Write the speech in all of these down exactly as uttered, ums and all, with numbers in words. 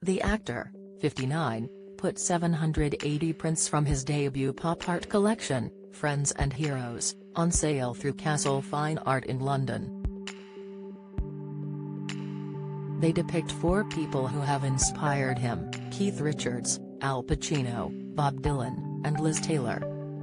The actor, fifty-nine, put seven hundred eighty prints from his debut pop art collection, Friends and Heroes, on sale through Castle Fine Art in London. They depict four people who have inspired him: Keith Richards, Al Pacino, Bob Dylan, and Liz Taylor.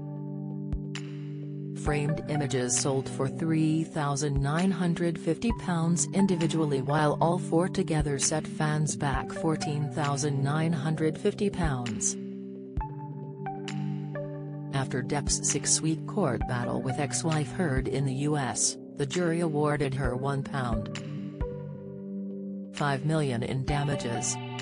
Framed images sold for three thousand nine hundred fifty pounds individually, while all four together set fans back fourteen thousand nine hundred fifty pounds. After Depp's six-week court battle with ex-wife heard in the U S, the jury awarded her one point five million pounds in damages.